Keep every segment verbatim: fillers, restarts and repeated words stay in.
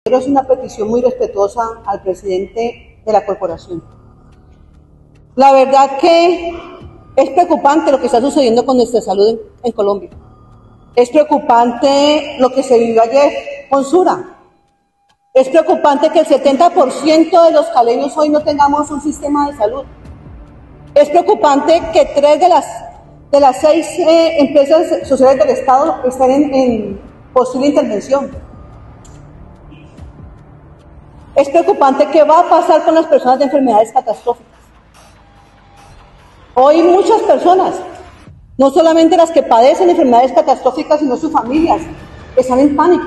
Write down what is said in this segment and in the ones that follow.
Es una petición muy respetuosa al presidente de la corporación. La verdad que es preocupante lo que está sucediendo con nuestra salud en, en Colombia. Es preocupante lo que se vivió ayer con Sura. Es preocupante que el setenta por ciento de los caleños hoy no tengamos un sistema de salud. Es preocupante que tres de las, de las seis eh, empresas sociales del Estado estén en, en posible intervención. Es preocupante qué va a pasar con las personas de enfermedades catastróficas. Hoy muchas personas, no solamente las que padecen enfermedades catastróficas, sino sus familias, están en pánico.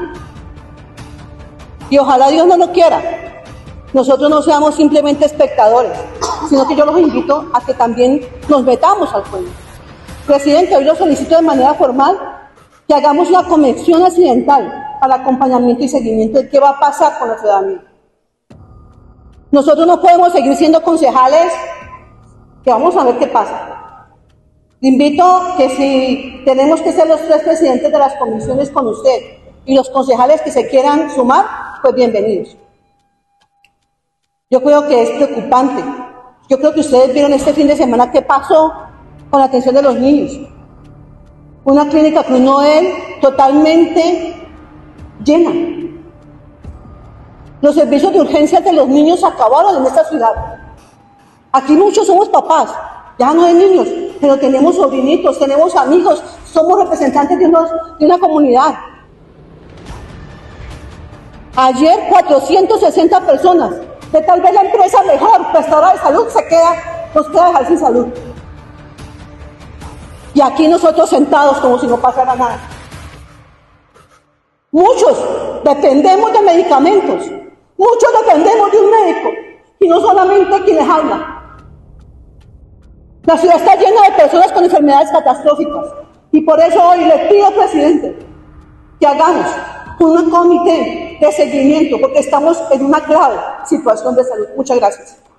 Y ojalá Dios no lo quiera, nosotros no seamos simplemente espectadores, sino que yo los invito a que también nos metamos al juego. Presidente, hoy lo solicito de manera formal que hagamos una comisión accidental para acompañamiento y seguimiento de qué va a pasar con la ciudadanía. Nosotros no podemos seguir siendo concejales, que vamos a ver qué pasa. Le invito que si tenemos que ser los tres presidentes de las comisiones con usted y los concejales que se quieran sumar, pues bienvenidos. Yo creo que es preocupante. Yo creo que ustedes vieron este fin de semana qué pasó con la atención de los niños. Una clínica Cruz Noel totalmente llena. Los servicios de urgencias de los niños acabaron en esta ciudad. Aquí muchos somos papás, ya no de niños, pero tenemos sobrinitos, tenemos amigos, somos representantes de, unos, de una comunidad. Ayer cuatrocientas sesenta personas, que tal vez la empresa mejor, prestadora de salud, se queda, nos queda dejar sin salud. Y aquí nosotros sentados como si no pasara nada. Muchos dependemos de medicamentos, muchos dependemos de un médico, y no solamente quienes hablan. La ciudad está llena de personas con enfermedades catastróficas, y por eso hoy le pido, presidente, que hagamos un comité de seguimiento, porque estamos en una grave situación de salud. Muchas gracias.